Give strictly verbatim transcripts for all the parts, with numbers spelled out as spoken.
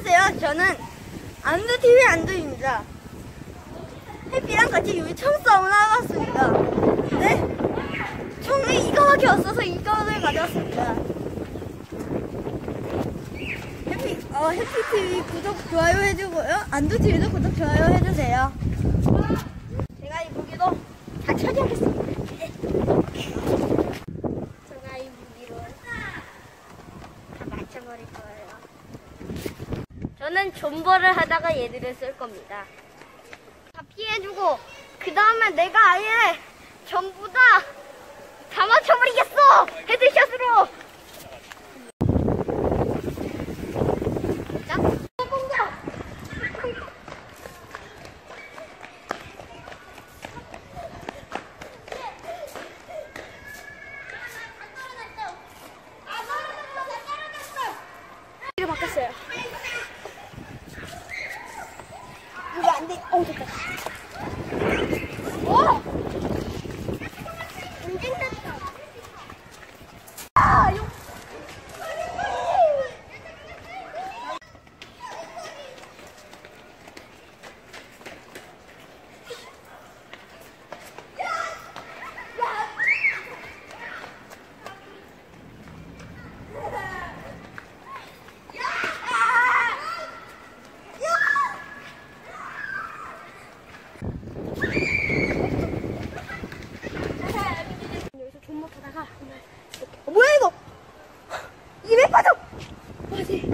안녕하세요. 저는 안두티비 안두입니다. 해피랑 같이 유리총 싸움을 하러 왔습니다. 네? 총이 이거밖에 없어서 이거를 가져왔습니다. 해피, 어, 해피티비 구독, 좋아요 해주고요. 안두티비도 구독, 좋아요 해주세요. 제가 이 무기로 다 처리하겠습니다. 제가 이 무기로 다 맞춰버릴 거예요. 저는 존버를 하다가 얘들을 쓸 겁니다. 다 피해주고 그 다음에 내가 아예 전부 다 다 맞춰버리겠어! 헤드샷으로! 자, 공격! 이거 바꿨어요. 이거 안 돼. 어우, 됐다. 오! 전쟁 났다. 아, 요. 여기서 존 못하다가 어, 뭐야 이거? 입에 빠져! 뭐지?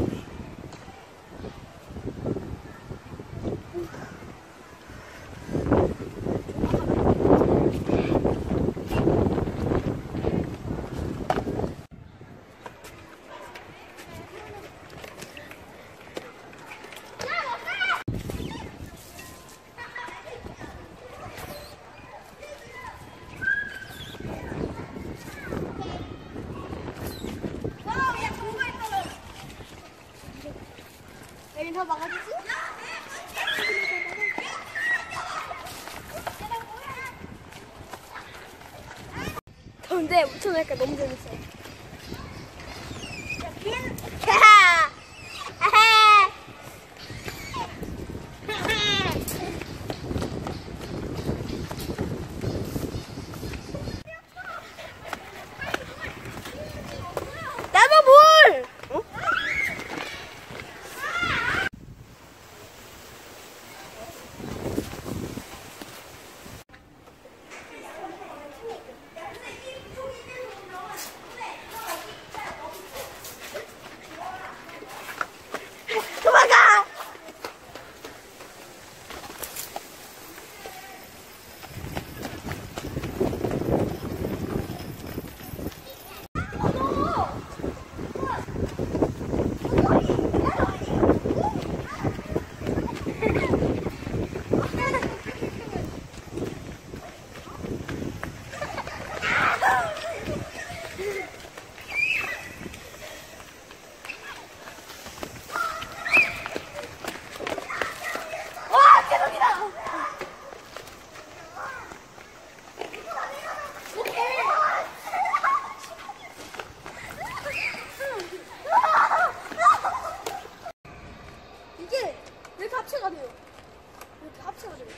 여기 더 막아주지? 더운데 묻혀놓으니까 너무 재밌어요. 나도 뭘! 어? 도망가! 이게 왜 이렇게 합체가 돼요? 왜 이렇게 합체가 돼요?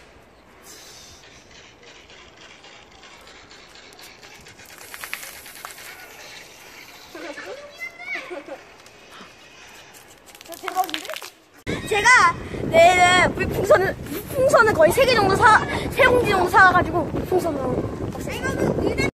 대박인데? 제가 내일은 물풍선을 물풍선을 거의 세 개 정도 사, 세 공기 정도 사가지고 물풍선으로. 이거는